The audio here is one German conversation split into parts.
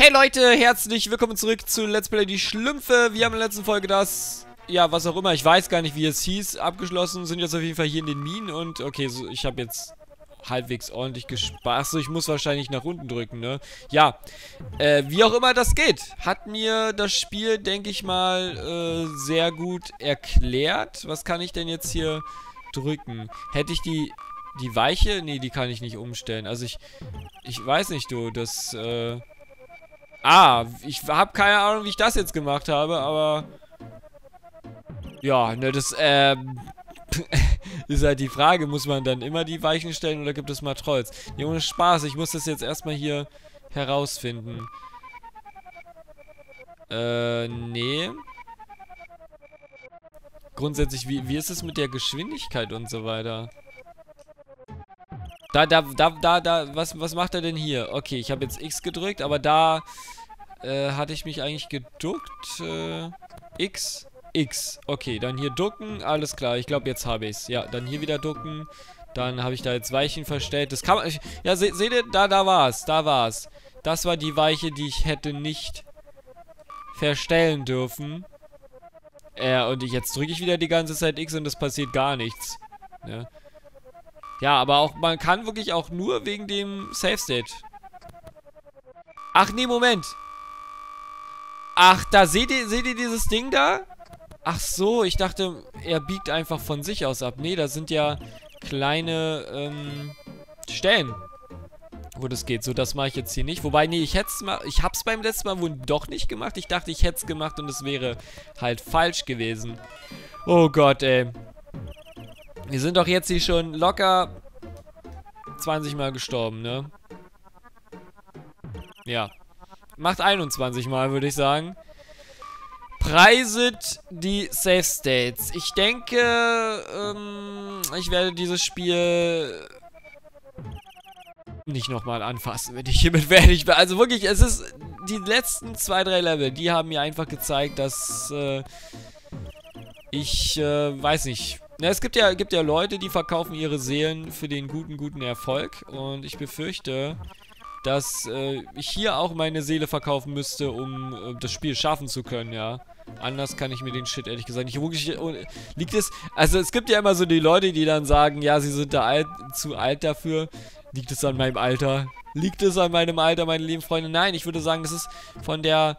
Hey Leute, herzlich willkommen zurück zu Let's Play die Schlümpfe. Wir haben in der letzten Folge das, ja, was auch immer, ich weiß gar nicht, wie es hieß, abgeschlossen. Sind jetzt auf jeden Fall hier in den Minen und, okay, so, ich habe jetzt halbwegs ordentlich gespart. So, ich muss wahrscheinlich nach unten drücken, ne? Ja, wie auch immer das geht, hat mir das Spiel, denke ich mal, sehr gut erklärt. Was kann ich denn jetzt hier drücken? Hätte ich die Weiche? Nee, die kann ich nicht umstellen. Also ich weiß nicht, du, das, ich habe keine Ahnung, wie ich das jetzt gemacht habe, aber ja, ne, das, ist halt die Frage, muss man dann immer die Weichen stellen oder gibt es mal Trolls? Nee, ohne Spaß, ich muss das jetzt erstmal hier herausfinden. Nee. Grundsätzlich, wie ist es mit der Geschwindigkeit und so weiter? Was macht er denn hier? Okay, ich habe jetzt X gedrückt, aber da hatte ich mich eigentlich geduckt. X. Okay, dann hier ducken, alles klar. Ich glaube, jetzt habe ich es. Ja, dann hier wieder ducken. Dann habe ich da jetzt Weichen verstellt. Das kann man... Ja, seht ihr? Da war es. Das war die Weiche, die ich hätte nicht verstellen dürfen. Und jetzt drücke ich wieder die ganze Zeit X und es passiert gar nichts. Ja. Ja, aber auch, man kann wirklich auch nur wegen dem Save State. Ach nee, Moment. Ach, da seht ihr dieses Ding da? Ach so, ich dachte, er biegt einfach von sich aus ab. Nee, da sind ja kleine, Stellen, wo das geht. So, das mache ich jetzt hier nicht. Wobei, nee, ich hab's beim letzten Mal wohl doch nicht gemacht. Ich dachte, ich hätte es gemacht und es wäre halt falsch gewesen. Oh Gott, ey. Wir sind doch jetzt hier schon locker 20 Mal gestorben, ne? Ja. Macht 21 Mal, würde ich sagen. Preiset die Save States. Ich denke, ich werde dieses Spiel nicht nochmal anfassen, wenn ich hiermit fertig bin. Also wirklich, es ist die letzten 2, 3 Level, die haben mir einfach gezeigt, dass ich weiß nicht. Na, es gibt ja Leute, die verkaufen ihre Seelen für den guten Erfolg. Und ich befürchte, dass ich hier auch meine Seele verkaufen müsste, um das Spiel schaffen zu können, ja. Anders kann ich mir den Shit ehrlich gesagt nicht wirklich... Liegt es... Also es gibt ja immer so die Leute, die dann sagen, ja, sie sind da zu alt dafür. Liegt es an meinem Alter? Liegt es an meinem Alter, meine lieben Freunde? Nein, ich würde sagen, das ist von der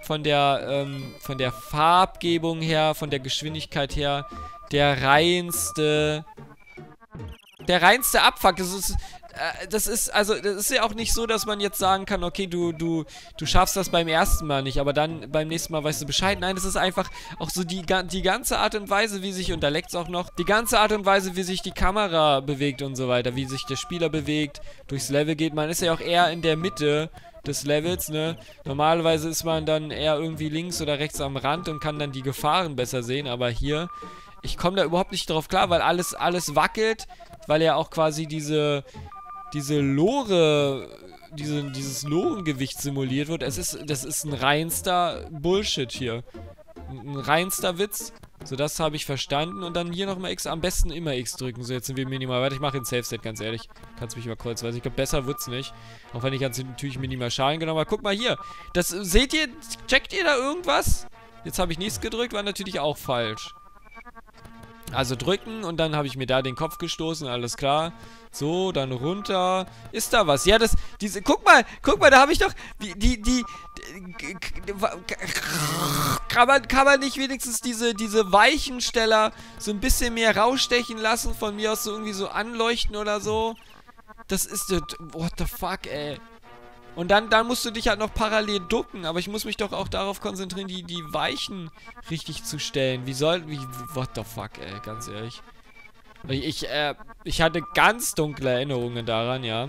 Farbgebung her, von der Geschwindigkeit her, der reinste Abfuck. Das ist ja auch nicht so, dass man jetzt sagen kann, okay, du schaffst das beim ersten Mal nicht, aber dann beim nächsten Mal weißt du Bescheid. Nein, das ist einfach auch so die ganze Art und Weise, wie sich, und da leckt es auch noch, die ganze Art und Weise, wie sich die Kamera bewegt und so weiter, wie sich der Spieler bewegt, durchs Level geht. Man ist ja auch eher in der Mitte des Levels, ne? Normalerweise ist man dann eher irgendwie links oder rechts am Rand und kann dann die Gefahren besser sehen, aber hier, ich komme da überhaupt nicht drauf klar, weil alles wackelt, weil ja auch quasi dieses Lorengewicht simuliert wird. Das ist ein reinster Bullshit hier. Ein reinster Witz. So, das habe ich verstanden. Und dann hier nochmal X. Am besten immer X drücken. So, jetzt sind wir minimal. Warte, ich mache den Save State, ganz ehrlich. Kannst mich mal kurz, weil ich glaube, besser wird's nicht. Auch wenn ich jetzt natürlich minimal Schaden genommen habe. Guck mal hier. Das, seht ihr? Checkt ihr da irgendwas? Jetzt habe ich nichts gedrückt, war natürlich auch falsch. Also drücken und dann habe ich mir da den Kopf gestoßen, alles klar. So, dann runter. Ist da was? Ja, guck mal, da habe ich doch, kann man nicht wenigstens diese Weichensteller so ein bisschen mehr rausstechen lassen, von mir aus so irgendwie so anleuchten oder so? Das ist, what the fuck, ey. Und dann musst du dich halt noch parallel ducken. Aber ich muss mich doch auch darauf konzentrieren, die Weichen richtig zu stellen. What the fuck, ey, ganz ehrlich. Ich hatte ganz dunkle Erinnerungen daran, ja.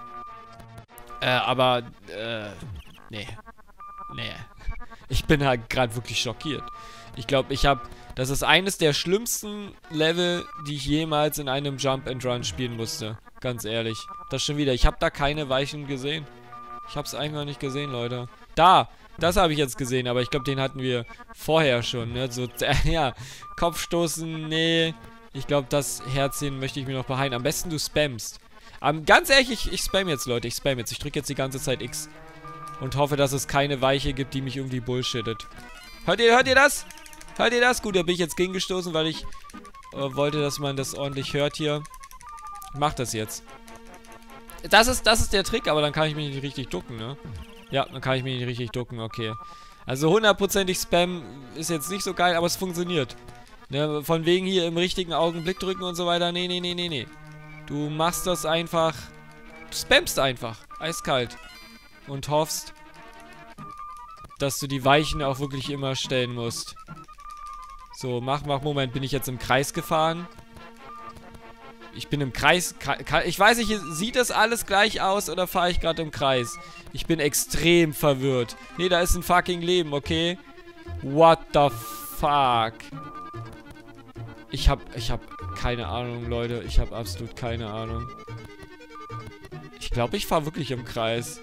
Nee. Ich bin halt gerade wirklich schockiert. Ich glaube, das ist eines der schlimmsten Level, die ich jemals in einem Jump and Run spielen musste. Ganz ehrlich. Das schon wieder. Ich habe da keine Weichen gesehen. Ich hab's eigentlich noch nicht gesehen, Leute. Das habe ich jetzt gesehen, aber ich glaube, den hatten wir vorher schon, ne? So, ja, Kopfstoßen, nee. Ich glaube, das Herzchen möchte ich mir noch behalten. Am besten du spammst. Ganz ehrlich, ich spam jetzt, Leute. Ich drücke jetzt die ganze Zeit X. Und hoffe, dass es keine Weiche gibt, die mich irgendwie bullshittet. Hört ihr das? Hört ihr das? Gut, da bin ich jetzt gegengestoßen, weil ich wollte, dass man das ordentlich hört hier. Mach das jetzt. Das ist der Trick, aber dann kann ich mich nicht richtig ducken, ne? Ja, dann kann ich mich nicht richtig ducken, okay. Also 100%ig Spam ist jetzt nicht so geil, aber es funktioniert. Ne? Von wegen hier im richtigen Augenblick drücken und so weiter. Nee, nee, nee, nee, nee. Du machst das einfach. Du spammst einfach. Eiskalt. Und hoffst, dass du die Weichen auch wirklich immer stellen musst. So, Moment, bin ich jetzt im Kreis gefahren? Ich bin im Kreis. Ich weiß nicht, sieht das alles gleich aus oder fahre ich gerade im Kreis? Ich bin extrem verwirrt. Nee, da ist ein fucking Leben, okay? What the fuck? Ich hab keine Ahnung, Leute. Ich hab absolut keine Ahnung. Ich glaube, ich fahre wirklich im Kreis.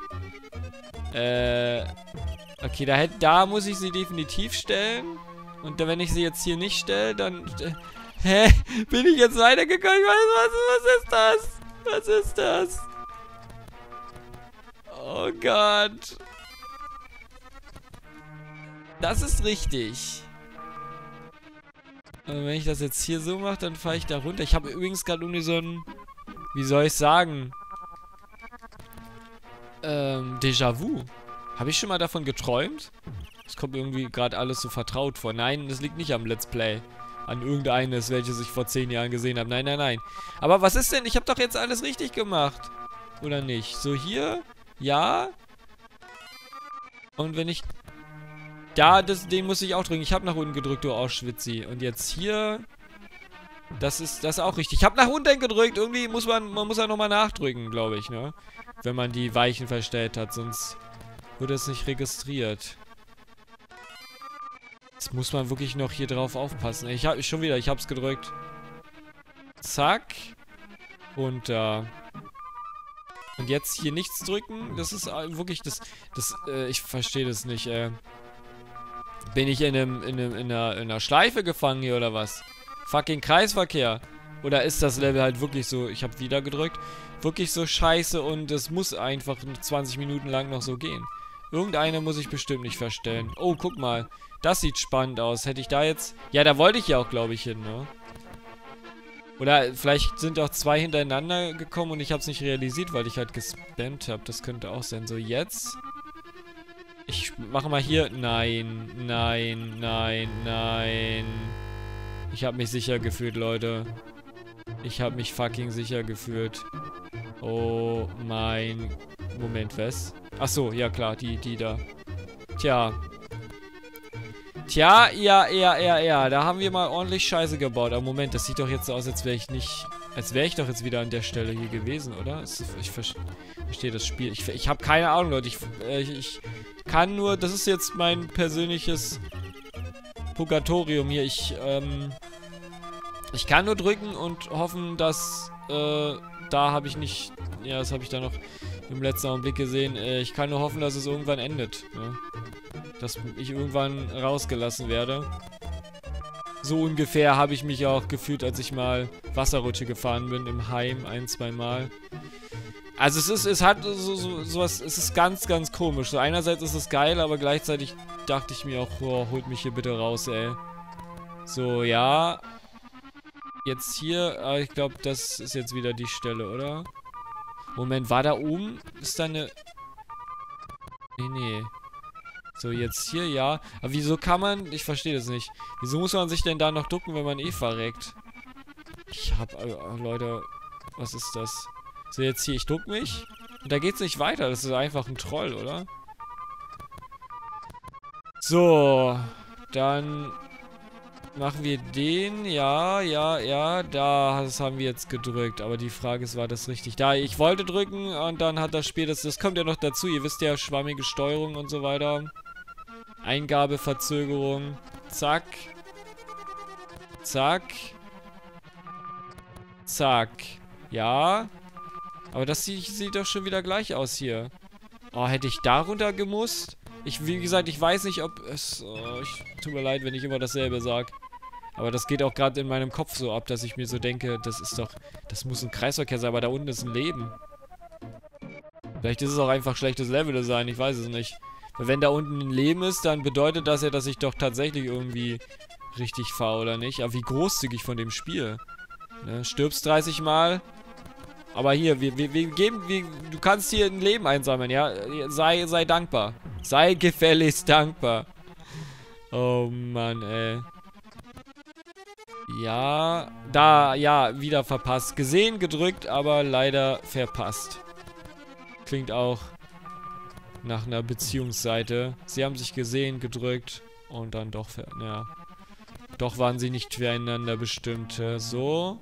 Okay, da muss ich sie definitiv stellen. Und wenn ich sie jetzt hier nicht stelle, dann... Hä? Bin ich jetzt weitergekommen? Was ist das? Was ist das? Oh Gott. Das ist richtig. Und wenn ich das jetzt hier so mache, dann fahre ich da runter. Ich habe übrigens gerade irgendwie so ein... Wie soll ich sagen? Déjà-vu. Habe ich schon mal davon geträumt? Das kommt irgendwie gerade alles so vertraut vor. Nein, das liegt nicht am Let's Play. An irgendeines, welches ich vor 10 Jahren gesehen habe. Nein, nein, nein. Aber was ist denn? Ich habe doch jetzt alles richtig gemacht. Oder nicht? So hier. Ja. Und wenn ich... Da, den muss ich auch drücken. Ich habe nach unten gedrückt, du Auschwitzi. Und jetzt hier... Das ist auch richtig. Ich habe nach unten gedrückt. Irgendwie muss man muss ja nochmal nachdrücken, glaube ich, ne? Wenn man die Weichen verstellt hat. Sonst wird es nicht registriert. Jetzt muss man wirklich noch hier drauf aufpassen. Ich hab's gedrückt. Zack. Runter. Und jetzt hier nichts drücken. Das ist wirklich ich verstehe das nicht, Bin ich in einer Schleife gefangen hier oder was? Fucking Kreisverkehr. Oder ist das Level halt wirklich so, ich habe wieder gedrückt, wirklich so scheiße und es muss einfach 20 Minuten lang noch so gehen. Irgendeine muss ich bestimmt nicht verstellen. Oh, guck mal. Das sieht spannend aus. Hätte ich da jetzt... Ja, da wollte ich ja auch, glaube ich, hin, ne? Oder vielleicht sind auch 2 hintereinander gekommen und ich habe es nicht realisiert, weil ich halt gespammt habe. Das könnte auch sein. So, jetzt... Ich mache mal hier... Nein, nein, nein, nein. Ich habe mich sicher gefühlt, Leute. Ich habe mich fucking sicher gefühlt. Oh mein... Moment, was? Achso, ja klar, die da. Tja. Tja, ja. Da haben wir mal ordentlich Scheiße gebaut. Aber Moment, das sieht doch jetzt so aus, als wäre ich nicht... Als wäre ich doch jetzt wieder an der Stelle hier gewesen, oder? Ich verstehe das Spiel. Ich habe keine Ahnung, Leute. Ich kann nur... Das ist jetzt mein persönliches Purgatorium hier. Ich kann nur drücken und hoffen, dass... Da habe ich nicht... Ja, das habe ich da noch im letzten Augenblick gesehen. Ich kann nur hoffen, dass es irgendwann endet. Ne? Dass ich irgendwann rausgelassen werde. So ungefähr habe ich mich auch gefühlt, als ich mal Wasserrutsche gefahren bin im Heim 1-2 Mal. Also es hat sowas, es ist ganz, ganz komisch. So einerseits ist es geil, aber gleichzeitig dachte ich mir auch, oh, holt mich hier bitte raus, ey. So, ja. Jetzt hier, ich glaube, das ist jetzt wieder die Stelle, oder? Moment, war da oben? Ist da eine... Nee. So, jetzt hier, ja. Aber wieso kann man... Ich verstehe das nicht. Wieso muss man sich denn da noch ducken, wenn man eh verreckt? Leute, was ist das? So, jetzt hier, ich duck mich. Und da geht's nicht weiter. Das ist einfach ein Troll, oder? So. Dann... Machen wir den, ja, das haben wir jetzt gedrückt, aber die Frage ist, war das richtig? Da, ich wollte drücken und dann hat das Spiel, das kommt ja noch dazu, ihr wisst ja, schwammige Steuerung und so weiter. Eingabeverzögerung, zack, zack, zack, ja, aber das sieht doch schon wieder gleich aus hier. Oh, hätte ich da runter gemusst? Wie gesagt, ich weiß nicht, ob es... tut mir leid, wenn ich immer dasselbe sage. Aber das geht auch gerade in meinem Kopf so ab, dass ich mir so denke, das ist doch... Das muss ein Kreisverkehr sein, aber da unten ist ein Leben. Vielleicht ist es auch einfach schlechtes Leveldesign, ich weiß es nicht. Weil wenn da unten ein Leben ist, dann bedeutet das ja, dass ich doch tatsächlich irgendwie richtig fahre, oder nicht? Aber wie großzügig von dem Spiel. Ne? Stirbst 30 Mal. Aber hier, wir geben, du kannst hier ein Leben einsammeln, ja? Sei dankbar. Sei gefälligst dankbar. Oh Mann, ey. Ja, ja, wieder verpasst. Gesehen, gedrückt, aber leider verpasst. Klingt auch nach einer Beziehungsseite. Sie haben sich gesehen, gedrückt und dann doch, ja. Doch waren sie nicht füreinander bestimmt. So.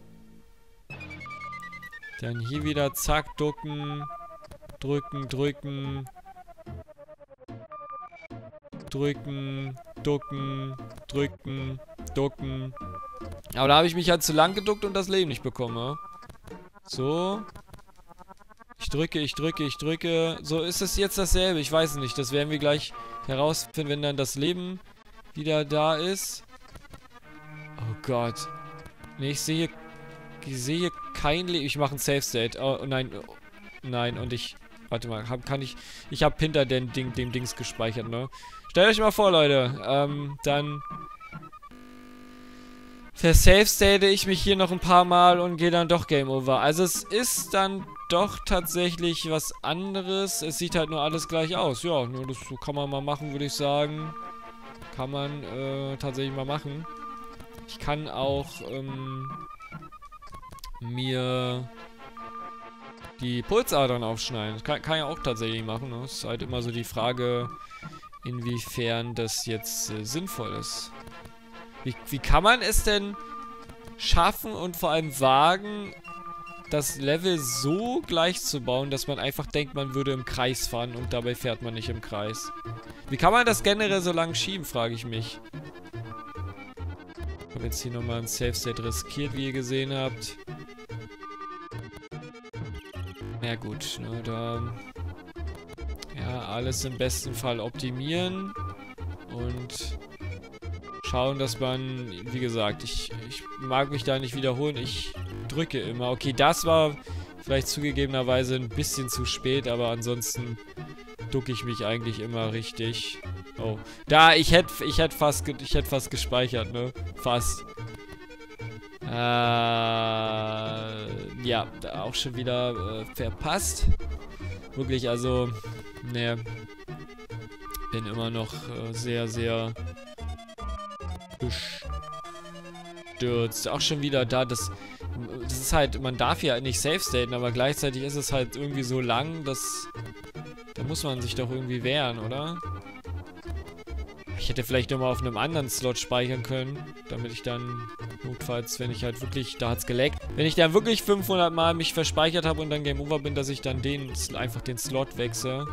Dann hier wieder, zack, ducken. Drücken, drücken. Drücken, ducken, drücken, ducken. Aber da habe ich mich halt zu lang geduckt und das Leben nicht bekommen, ja? So. Ich drücke, ich drücke, ich drücke. So, ist es jetzt dasselbe? Ich weiß es nicht. Das werden wir gleich herausfinden, wenn dann das Leben wieder da ist. Oh Gott. Nee, ich sehe hier kein Leben. Ich mache ein Save State. Oh nein. Oh, nein, und ich... Warte mal, ich habe hinter dem Dings gespeichert, ne? Stellt euch mal vor, Leute. Dann... versave-state ich mich hier noch ein paar Mal und gehe dann doch Game Over. Also es ist dann doch tatsächlich was anderes. Es sieht halt nur alles gleich aus. Ja, nur das kann man mal machen, würde ich sagen. Kann man tatsächlich mal machen. Ich kann auch mir die Pulsadern aufschneiden. Das kann ich auch tatsächlich machen. Ne? Ist halt immer so die Frage, inwiefern das jetzt sinnvoll ist. Wie kann man es denn schaffen und vor allem wagen, das Level so gleich zu bauen, dass man einfach denkt, man würde im Kreis fahren und dabei fährt man nicht im Kreis? Wie kann man das generell so lang schieben, frage ich mich. Ich habe jetzt hier nochmal ein Save State riskiert, wie ihr gesehen habt. Ja gut, ne, da... Ja, alles im besten Fall optimieren. Und... schauen, dass man, wie gesagt, ich mag mich da nicht wiederholen, ich drücke immer. Okay, das war vielleicht zugegebenerweise ein bisschen zu spät, aber ansonsten ducke ich mich eigentlich immer richtig. Oh, da, ich hätte fast gespeichert, ne? Fast. Ja, da auch schon wieder verpasst. Wirklich, also, ne, bin immer noch sehr, sehr bestürzt. Auch schon wieder da, das ist halt, man darf ja nicht safe staten, aber gleichzeitig ist es halt irgendwie so lang, dass da muss man sich doch irgendwie wehren, oder? Ich hätte vielleicht nochmal auf einem anderen Slot speichern können, damit ich dann notfalls, wenn ich halt wirklich, da hat's geleckt, wenn ich dann wirklich 500 Mal mich verspeichert habe und dann Game Over bin, dass ich dann einfach den Slot wechsle.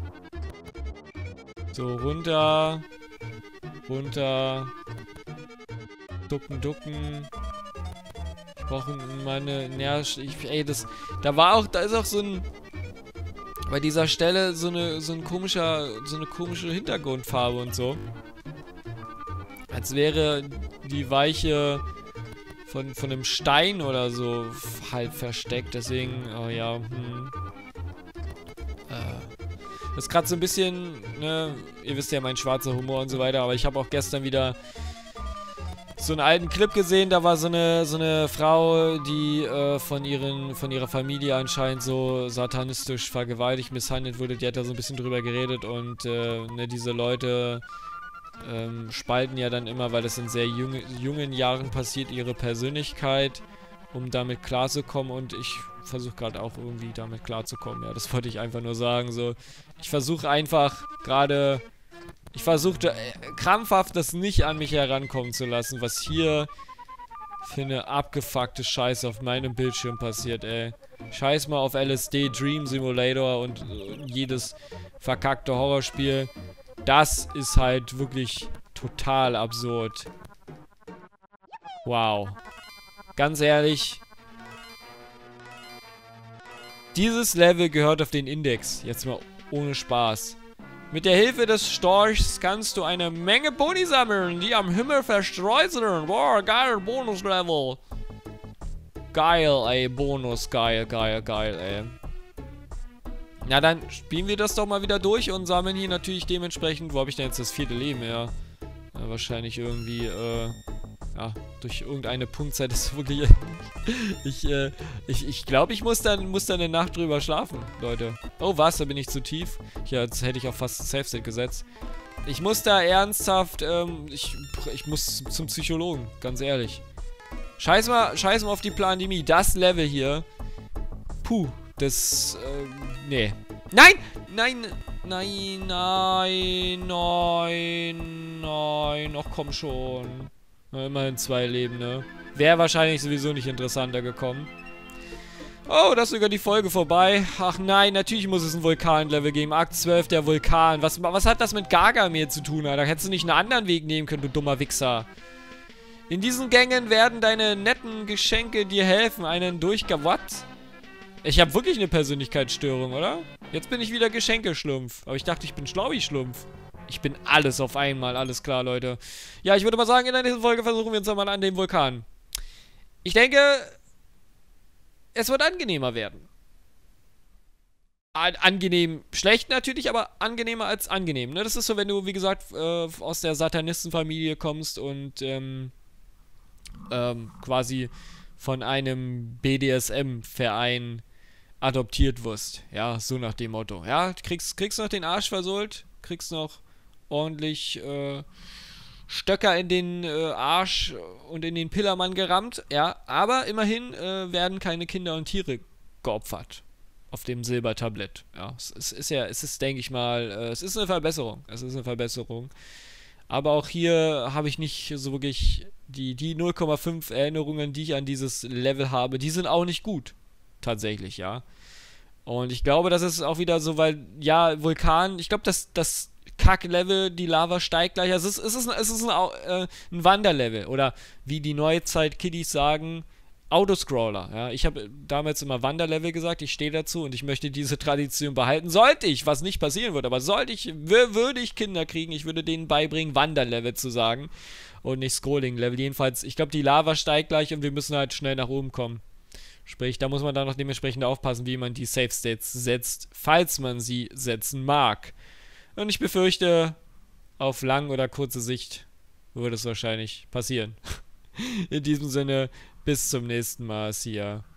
So, runter. Runter. Ducken, ducken. Ich brauche meine... Ja, da ist auch so ein... Bei dieser Stelle so eine komische Hintergrundfarbe und so. Als wäre die Weiche von einem Stein oder so halb versteckt. Deswegen, oh ja, das ist gerade so ein bisschen, ne, ihr wisst ja, mein schwarzer Humor und so weiter, aber ich habe auch gestern wieder so einen alten Clip gesehen, da war so eine Frau, die von ihrer Familie anscheinend so satanistisch vergewaltigt, misshandelt wurde, die hat da so ein bisschen drüber geredet und ne, diese Leute spalten ja dann immer, weil das in sehr jungen Jahren passiert, ihre Persönlichkeit, um damit klarzukommen, und ich versuche gerade auch irgendwie damit klarzukommen. Ja, das wollte ich einfach nur sagen. So, ich versuche einfach gerade, ich versuchte krampfhaft das nicht an mich herankommen zu lassen, was hier für eine abgefuckte Scheiße auf meinem Bildschirm passiert, ey. Scheiß mal auf LSD, Dream Simulator und jedes verkackte Horrorspiel. Das ist halt wirklich total absurd. Wow. Ganz ehrlich, dieses Level gehört auf den Index. Jetzt mal ohne Spaß. Mit der Hilfe des Storchs kannst du eine Menge Boni sammeln, die am Himmel verstreut sind. Boah, geil, Bonuslevel. Geil, ey, Bonus, geil, geil, geil, ey. Na, dann spielen wir das doch mal wieder durch und sammeln hier natürlich dementsprechend... Wo habe ich denn jetzt das 4. Leben, ja? Wahrscheinlich irgendwie, ja, durch irgendeine Punktzahl ist wirklich... ich glaube, ich muss dann eine Nacht drüber schlafen, Leute. Oh, was? Da bin ich zu tief. Ja, jetzt hätte ich auch fast Safe State gesetzt. Ich muss da ernsthaft, ich muss zum Psychologen, ganz ehrlich. Scheiß mal auf die Pandemie. Das Level hier. Puh, das, nee. Nein! Nein! Nein, nein, nein, nein. Ach, komm schon. Na, immerhin 2 Leben, ne? Wäre wahrscheinlich sowieso nicht interessanter gekommen. Oh, da ist sogar die Folge vorbei. Ach nein, natürlich muss es ein Vulkan-Level geben. Akt 12, der Vulkan. Was hat das mit Gargamel zu tun, Alter? Hättest du nicht einen anderen Weg nehmen können, du dummer Wichser. In diesen Gängen werden deine netten Geschenke dir helfen, einen Durchgang... What? Ich habe wirklich eine Persönlichkeitsstörung, oder? Jetzt bin ich wieder Geschenkeschlumpf. Aber ich dachte, ich bin Schlaubi-Schlumpf. Ich bin alles auf einmal, alles klar, Leute. Ja, ich würde mal sagen, in der nächsten Folge versuchen wir uns nochmal an dem Vulkan. Ich denke, es wird angenehmer werden. Angenehm schlecht natürlich, aber angenehmer als angenehm. Ne? Das ist so, wenn du, wie gesagt, aus der Satanistenfamilie kommst und quasi von einem BDSM-Verein adoptiert wirst. Ja, so nach dem Motto. Ja, kriegst noch den Arsch versohlt, kriegst noch ordentlich Stöcker in den Arsch und in den Pillermann gerammt. Ja, aber immerhin werden keine Kinder und Tiere geopfert auf dem Silbertablett. Ja, es ist, denke ich mal, es ist eine Verbesserung. Es ist eine Verbesserung. Aber auch hier habe ich nicht so wirklich die 0,5 Erinnerungen, die ich an dieses Level habe, die sind auch nicht gut. Tatsächlich, ja. Und ich glaube, das ist auch wieder so, weil, ja, Vulkan, ich glaube, das Kack-Level, die Lava steigt gleich. Also es ist ein Wanderlevel. Oder wie die Neuzeit-Kiddies sagen, Autoscroller. Ja, ich habe damals immer Wanderlevel gesagt, ich stehe dazu und ich möchte diese Tradition behalten. Sollte ich, was nicht passieren wird, aber würde ich Kinder kriegen, ich würde denen beibringen, Wanderlevel zu sagen und nicht Scrolling-Level. Jedenfalls, ich glaube, die Lava steigt gleich und wir müssen halt schnell nach oben kommen. Sprich, da muss man dann noch dementsprechend aufpassen, wie man die Safe States setzt, falls man sie setzen mag. Und ich befürchte, auf lang oder kurze Sicht würde es wahrscheinlich passieren. In diesem Sinne, bis zum nächsten Mal, Sia.